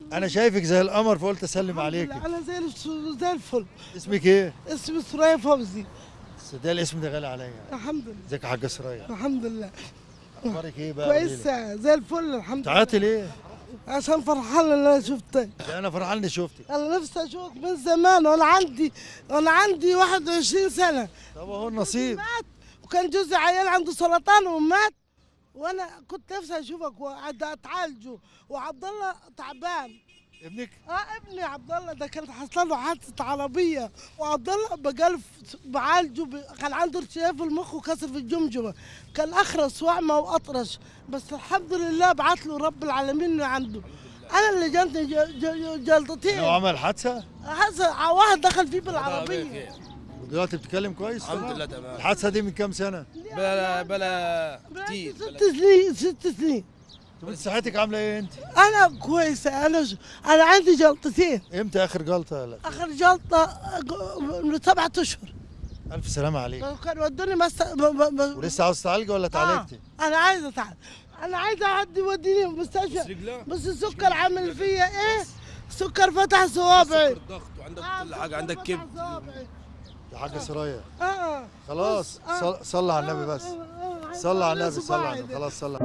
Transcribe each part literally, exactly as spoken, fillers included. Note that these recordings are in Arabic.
انا شايفك زي القمر فقلت اسلم عليك. انا زي زي الفل. اسمك ايه؟ اسمي سرايا فوزي. ده الاسم ده غالي عليا. الحمد لله. ازيك يا حاجه سرايا؟ الحمد لله. اخبارك ايه بقى؟ كويسه زي الفل الحمد لله. تعيطي ليه؟ عشان فرحان ان انا شفتك. انا فرحان اني شفتك. انا نفسي اشوفك من زمان وانا عندي وانا عندي واحد وعشرين سنه. طب اهو النصيب. مات وكان جوزي عيال عنده سرطان ومات، وانا كنت نفسي اشوفك واتعالجه، وعبد الله تعبان. ابنك؟ اه ابني عبد الله ده كانت حصل له حادثه عربيه، وعبد الله بقال بعالجه ب... كان عنده ارتجاف في المخ وكسر في الجمجمه، كان اخرس واعمى واطرش، بس الحمد لله بعت له رب العالمين اللي عنده. انا اللي جاتني جلطتين. هو عمل حادثه؟ حادثه واحد دخل فيه بالعربيه. ودلوقتي بتتكلم كويس؟ الحمد لله تمام. الحادثه دي من كام سنه؟ بلا بلا كتير. ست سنين ست سنين. طب صحتك عامله ايه انت؟ انا كويسه. انا ج... انا عندي جلطتين. امتى اخر جلطه؟ لا. اخر جلطه من سبعة اشهر. الف سلامه عليك. كانوا ودوني مست... ب... ب... ب... ولسه عاوز تعالجي ولا تعالجتي؟ آه. انا عايزه اتعالج. انا عايزه حد يوديني المستشفى. بس السكر عامل فيا ايه؟ سكر فتح صوابعي. سكر ضغط وعندك كل حاجه، عندك كبد. يا حاجه سرايا اه خلاص. آه. صلى على النبي بس. صلى على النبي. صلى على النبي. خلاص صلى.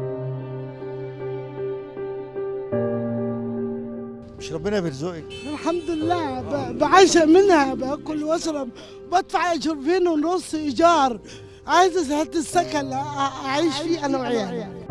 مش ربنا بيرزقك؟ الحمد لله. بعيشة منها، باكل واشرب، بدفع عشرين ونص ايجار، عايزه سهلة السكن اعيش فيه انا وعيالي.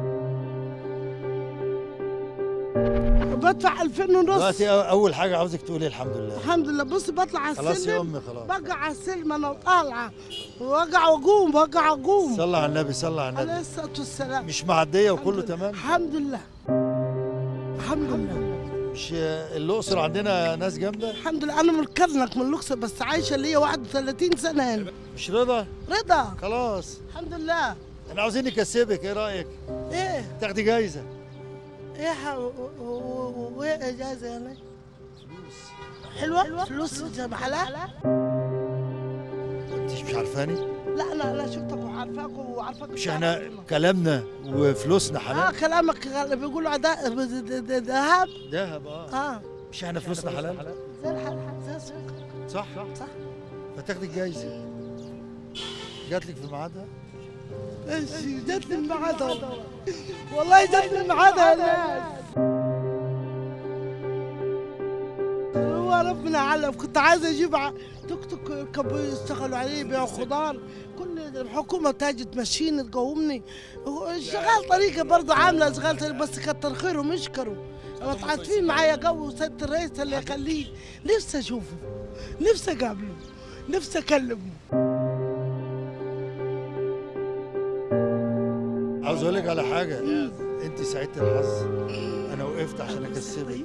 بدفع ألفين ونص. دلوقتي اول حاجه عاوزك تقولي الحمد لله. الحمد لله. بص بطلع على السلم. خلاص يا امي خلاص. بقع على السلم انا وطالعه، وارجع واقوم وارجع اقوم. صلى على النبي. صلى على النبي. عليه الصلاه والسلام. مش معديه وكله تمام؟ الحمد لله. الحمد لله. مش الاقصر عندنا ناس جامده؟ الحمد لله. انا من الكرنك من الاقصر، بس عايشه ليا واحد وثلاثين سنه هنا. مش رضا؟ رضا. خلاص الحمد لله. احنا عاوزين نكسبك، ايه رايك؟ ايه؟ تاخدي جايزه. ايه وايه اجازه هنا؟ فلوس. حلوه؟ فلوس محلها؟ انت مش عارفاني؟ لا انا انا شفتك وعارفاك وعارفاك. مش احنا كلامنا وفلوسنا حلال؟ اه كلامك بيقولوا ذهب. ذهب اه. اه مش احنا فلوسنا حلال؟ زي الحلال زي السوق. صح صح صح. فتاخدي الجايزه. جات لك في ميعادها؟ ايش جات لي ميعادها؟ والله جات لي ميعادها يا ناس. هو ربنا علم. كنت عايزه اجيب توك توك يركبوا يشتغلوا عليه يبيعوا خضار، كل الحكومه تاجي تمشيني تقومني. شغال طريقه برضه عامله شغال طريقة، بس كتر خيرهم يشكروا متعاطفين معايا قوي. وسياده الرئيس اللي يخليه نفسي اشوفه، نفسي اقابله، نفسي اكلمه. عاوز اقول لك على حاجه. انت سعيده الحظ. انا وقفت عشان اكسبك.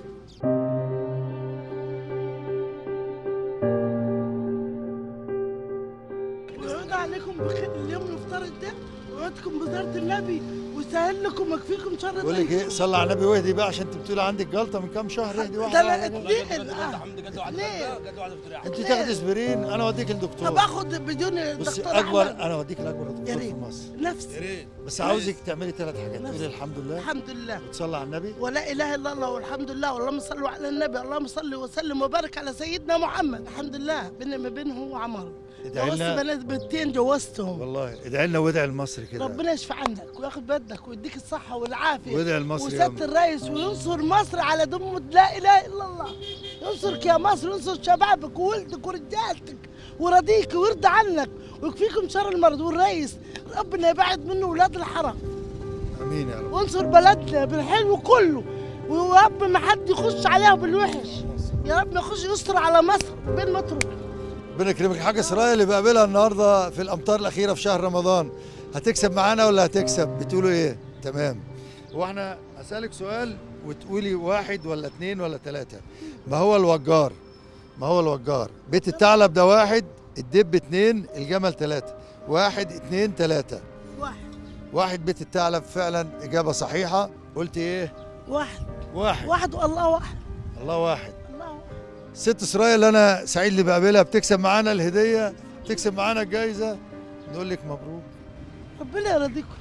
ويعود عليكم بخير اليوم المفترض ده، ويعودكم بزيارة النبي ويسهل لكم ويكفيكم شر. بقول لك ايه، صلي على النبي واهدي بقى، عشان انت بتقولي عندك جلطه من كام شهر. اهدي واحده. ده انا اتنين. ليه؟ انت تاخدي اسبرين، انا اوديك للدكتور. طب اخد بدون بصي دكتور اكبر، أحمد. انا اوديك لاكبر دكتور في مصر. نفسي. بس عاوزك تعملي ثلاث حاجات. تقولي الحمد لله. الحمد لله. وتصلي على النبي. ولا اله الا الله والحمد لله واللهم صل على النبي. اللهم صل وسلم وبارك على سيدنا محمد. الحمد لله. بيني ما بينه وعمر. ادعي جوزت لنا. بنات بنتين جوزتهم. والله ادعي لنا وادعي لمصر كده. ربنا يشفي عنك وياخد بدك ويديك الصحه والعافيه. وادعي لمصر يا وسياده الرئيس وينصر مصر على دم لا اله الا الله. ينصرك يا مصر، ينصر شبابك وولدك ورجالتك ورضيك ويرضى عنك ويكفيكم شر المرض. والرئيس ربنا يبعد منه ولاد الحرام. امين يا رب. وانصر بلدنا بالحلو كله، ويا رب ما حد يخش عليها بالوحش. يا رب ما يخش يستر على مصر بين مطرق. ربنا يكرمك. حاجه سرايا اللي بقابلها النهارده في الامطار الاخيره في شهر رمضان، هتكسب معانا ولا هتكسب؟ بتقولوا ايه؟ تمام. هو احنا هسألك سؤال وتقولي واحد ولا اتنين ولا تلاته. ما هو الوجار؟ ما هو الوجار؟ بيت الثعلب ده واحد، الدب اتنين، الجمل تلاته. واحد اتنين تلاته. واحد. واحد بيت الثعلب فعلا اجابه صحيحه. قلت ايه؟ واحد. واحد. واحد والله واحد. الله واحد. الله واحد. ست سرايا اللي انا سعيد اللي بقابلها بتكسب معانا الهديه، بتكسب معانا الجايزه. نقول لك مبروك. ربنا يرضيكم.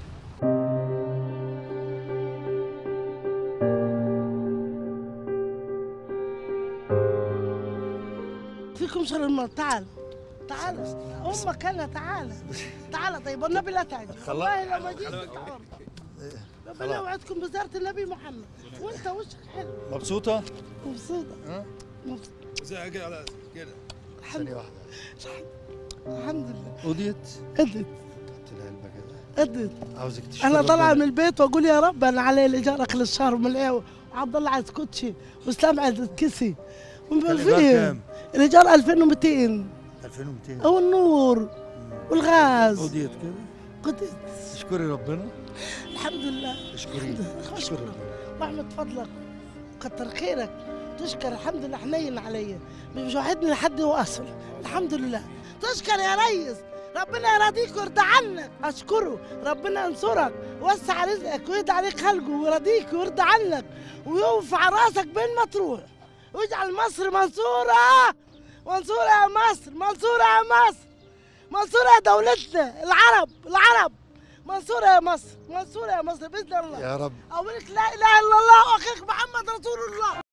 عليكم شر المرض. تعال تعال امك انا تعال تعال. طيب والنبي لا تعجب والله لو ما جيت تعال. ربنا يوعدكم بزيارة النبي محمد. وانت وشك حلو. مبسوطة؟ مبسوطة. ها؟ مبسوطة. زي كده كده. الحمد ثانية لله. واحدة. الحمد لله. قضيت؟ قدت قلت لها العلبة كده. قدت. عاوزك تشكر انا طالعه ربنا. من البيت واقول يا رب انا علي الايجار اخر الشهر من العيو، وعبد الله عايز كوتشي، واسلام عايز كسي. الإيجار كام؟ الايجار ألفين ومئتين. ألفين ومئتين. والنور والغاز. قضيت كده؟ قدت. اشكري ربنا. الحمد لله. اشكري الحمد لله. اشكري اشكرك ربنا. واحمد فضلك كتر خيرك. تشكر الحمد لله حنين عليا، مش وحدني لحد واصل. الحمد لله. تشكر يا ريس، ربنا يرضيك ويرضى عنك. اشكره، ربنا ينصرك ويوسع رزقك ويرضى عليك خلقه ويرضيك ويرضى عنك ويرفع راسك بين ما تروح ويجعل مصر منصوره. منصوره يا مصر، منصوره يا مصر، منصوره يا دولتنا العرب العرب. منصوره يا مصر، منصوره يا مصر باذن الله. يا رب. اقول لك لا اله الا الله واخيك محمد رسول الله.